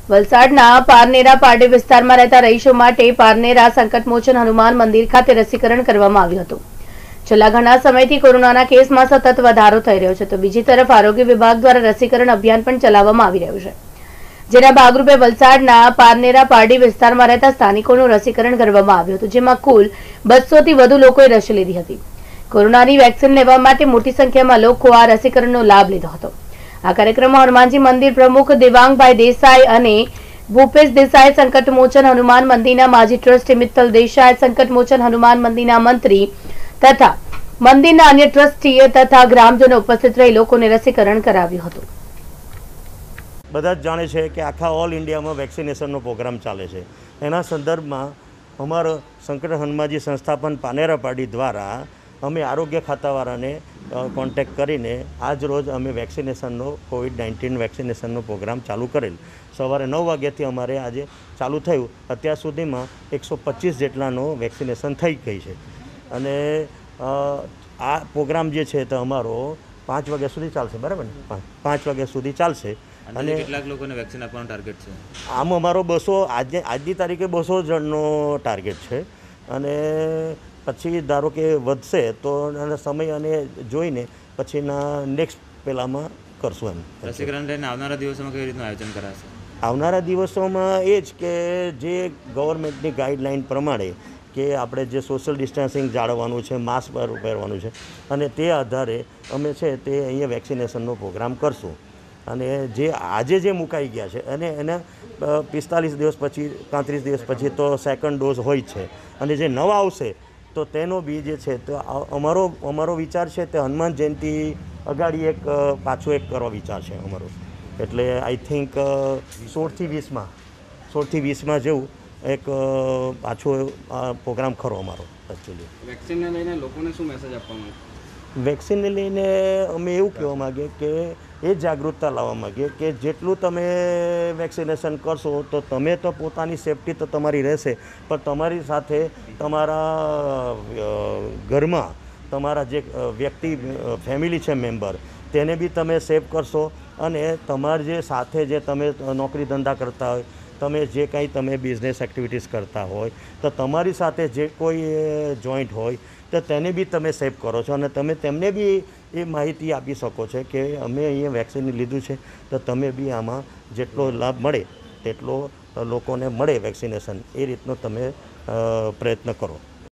વલસાડના પારનેરા પારડી વિસ્તારમાં રહેતા રહીશો માટે પારનેરા સંકટમોચન હનુમાન મંદિર ખાતે રસીકરણ કરવામાં આવ્યું હતું। છેલ્લા ઘણા સમયથી કોરોનાના કેસમાં સતત વધારો થઈ રહ્યો છે, તો બીજી તરફ આરોગ્ય વિભાગ દ્વારા રસીકરણ અભિયાન પણ ચલાવવામાં આવી રહ્યું છે, જેના ભાગરૂપે વલસાડના પારનેરા પારડી વિસ્તારમાં રહેતા સ્થાનિકોનું રસીકરણ કરવામાં આવ્યું હતું, જેમાં કુલ 200 થી વધુ લોકોએ રસી લીધી હતી। કોરોનાની વેક્સિન લેવા માટે મોટી સંખ્યામાં લોકો આ રસીકરણનો લાભ લીધો હતો। આ કાર્યક્રમમાં હનુમાનજી મંદિર પ્રમુખ દેવાંગભાઈ દેસાઈ અને ભૂપેશ દેસાઈ, સંકટમોચન હનુમાન મંદિરના માજી ટ્રસ્ટી મિત્તલ દેસાઈ, સંકટમોચન હનુમાન મંદિરના મંત્રી તથા મંદિરના અન્ય ટ્રસ્ટીઓ તથા ગ્રામજનો ઉપસ્થિત રહી લોકોને રસીકરણ કરાવ્યું હતું। બધા જ જાણે છે કે આખા ઓલ ઇન્ડિયામાં વેક્સિનેશનનો પ્રોગ્રામ ચાલે છે। એના સંદર્ભમાં અમારો સંકટ હનુમાનજી સંસ્થાપન પાનેરા પાડી દ્વારા અમે આરોગ્ય ખાતાવાળાને કોન્ટેક્ટ કરીને આજ રોજ અમે વેક્સિનેશનનો કોવિડ-19 વેક્સિનેશનનો પ્રોગ્રામ ચાલુ કરેલ। સવારે 9 વાગ્યાથી અમારે આજે ચાલુ થયું। અત્યાર સુધીમાં 125 જેટલાનો વેક્સિનેશન થઈ ગઈ છે અને આ પ્રોગ્રામ જે છે તો અમારો 5 વાગ્યા સુધી ચાલશે, બરાબર ને? 5 વાગ્યા સુધી ચાલશે અને કેટલાક લોકોને વેક્સિન આપવાનો ટાર્ગેટ છે? આમ અમારો 200 આજની તારીખે 200 જણનો ટાર્ગેટ છે અને પછી ધારો કે વધશે તો સમય અને જોઈને પછીના નેક્સ્ટ પેલામાં કરશું એમ। રસીકરણ લઈને આવનારા દિવસોમાં કેવી રીતનું આયોજન કરાશે? આવનારા દિવસોમાં એ જ કે જે ગવર્મેન્ટની ગાઈડલાઇન પ્રમાણે કે આપણે જે સોશિયલ ડિસ્ટન્સિંગ જાળવવાનું છે, માસ્ક પહેરવાનું છે અને તે આધારે અમે છે તે અહીંયા વેક્સિનેશનનો પ્રોગ્રામ કરશું। અને જે આજે જે મુકાઈ ગયા છે અને એના 45 દિવસ પછી 35 દિવસ પછી તો સેકન્ડ ડોઝ હોય છે અને જે નવા આવશે તો તેનો બી જે છે તો અમારો વિચાર છે તે હનુમાન જયંતિ અગાડી પાછો એક કરવા વિચાર છે અમારો। એટલે આઈ થિંક 16 થી 20માં જેવું એક પાછો પ્રોગ્રામ ખરો અમારો એકચ્યુઅલી। વેક્સિનને લઈને લોકોને શું મેસેજ આપવાનું? વેક્સિનને લઈને અમે એવું કહેવા માગીએ કે એ જાગૃતતા લાવવા માગીએ કે જેટલું તમે વેક્સિનેશન કરશો તો તમે તો પોતાની સેફટી તો તમારી રહેશે, પણ તમારી સાથે તમારા ઘરમાં તમારા જે વ્યક્તિ ફેમિલી છે મેમ્બર તેને બી તમે સેફ કરશો અને તમારા જે સાથે જે તમે નોકરી ધંધા કરતા હોય, તમે જે કાંઈ તમે બિઝનેસ એક્ટિવિટીઝ કરતા હોય તો તમારી સાથે જે કોઈ જોઈન્ટ હોય તો તેને બી તમે સેફ કરો છો અને તમે તેમને બી એ માહિતી આપી શકો છો કે અમે અહીંયા વેક્સિન લીધું છે તો તમે બી આમાં જેટલો લાભ મળે તેટલો લોકોને મળે વેક્સિનેશન, એ રીતનો તમે પ્રયત્ન કરો।